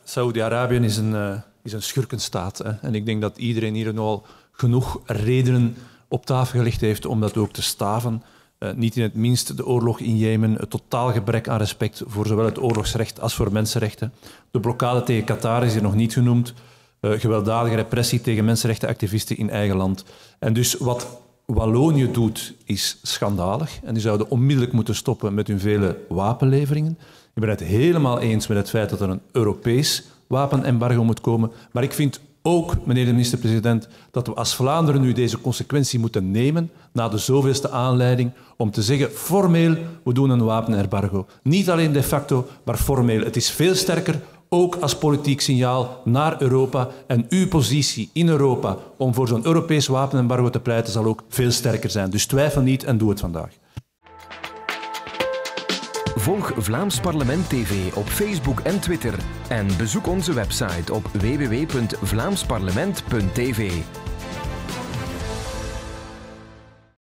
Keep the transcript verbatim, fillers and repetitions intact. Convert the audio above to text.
Saoedi-Arabië is een, uh, is een schurkenstaat. Hè. En ik denk dat iedereen hier nu al genoeg redenen op tafel gelegd heeft om dat ook te staven. Uh, niet in het minst de oorlog in Jemen, het totaal gebrek aan respect voor zowel het oorlogsrecht als voor mensenrechten. De blokkade tegen Qatar is hier nog niet genoemd. Uh, gewelddadige repressie tegen mensenrechtenactivisten in eigen land. En dus wat Wallonië doet, is schandalig. En die zouden onmiddellijk moeten stoppen met hun vele wapenleveringen. Ik ben het helemaal eens met het feit dat er een Europees wapenembargo moet komen. Maar ik vind ook, meneer de minister-president, dat we als Vlaanderen nu deze consequentie moeten nemen na de zoveelste aanleiding om te zeggen, formeel, we doen een wapenembargo. Niet alleen de facto, maar formeel. Het is veel sterker, ook als politiek signaal naar Europa. En uw positie in Europa om voor zo'n Europees wapenembargo te pleiten zal ook veel sterker zijn. Dus twijfel niet en doe het vandaag. Volg Vlaams Parlement T V op Facebook en Twitter en bezoek onze website op w w w punt vlaams parlement punt t v.